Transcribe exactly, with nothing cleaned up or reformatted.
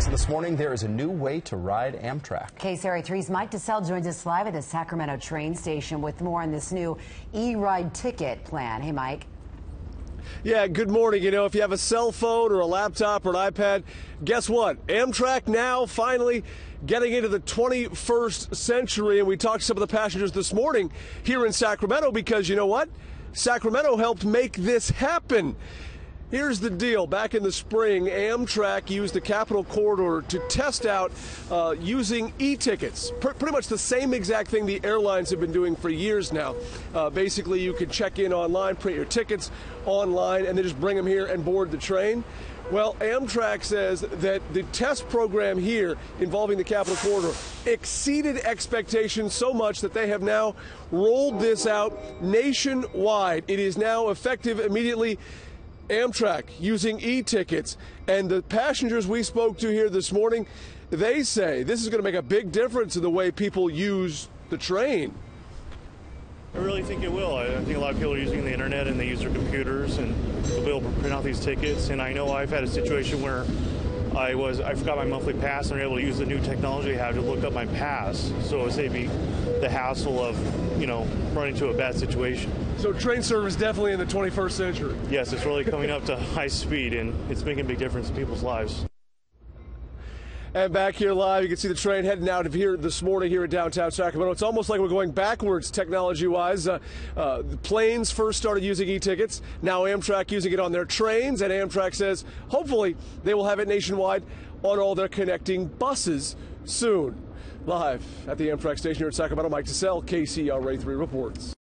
This morning, there is a new way to ride Amtrak. K C R A three's Mike DeSalle joins us live at the Sacramento train station with more on this new e-ride ticket plan. Hey, Mike. Yeah, good morning. You know, if you have a cell phone or a laptop or an iPad, guess what? Amtrak now finally getting into the twenty-first century. And we talked to some of the passengers this morning here in Sacramento because, you know what? Sacramento helped make this happen. Here's the deal. Back in the spring, Amtrak used the Capitol Corridor to test out uh, using e-tickets. Pr pretty much the same exact thing the airlines have been doing for years now. Uh, basically, you can check in online, print your tickets online, and then just bring them here and board the train. Well, Amtrak says that the test program here involving the Capitol Corridor exceeded expectations so much that they have now rolled this out nationwide. It is now effective immediately. Amtrak using e-tickets, and the passengers we spoke to here this morning, they say this is going to make a big difference in the way people use the train. I really think it will. I think a lot of people are using the internet and they use their computers and they'll be able to print out these tickets. And I know I've had a situation where I was I forgot my monthly pass and I'm able to use the new technology I have to look up my pass. So it saved me the hassle of, you know, running into a bad situation. So train service definitely in the twenty-first century. Yes, it's really coming up to high speed and it's making a big difference in people's lives. And back here live, you can see the train heading out of here this morning here in downtown Sacramento. It's almost like we're going backwards technology-wise. Uh, uh, the planes first started using e-tickets. Now Amtrak using it on their trains, and Amtrak says hopefully they will have it nationwide on all their connecting buses soon. Live at the Amtrak station here in Sacramento, Mike DeSalle, K C R A three reports.